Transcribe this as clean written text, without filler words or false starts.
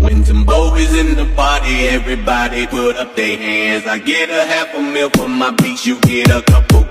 When Timbo is in the party, everybody put up their hands. I get a half a meal for my beats, you get a couple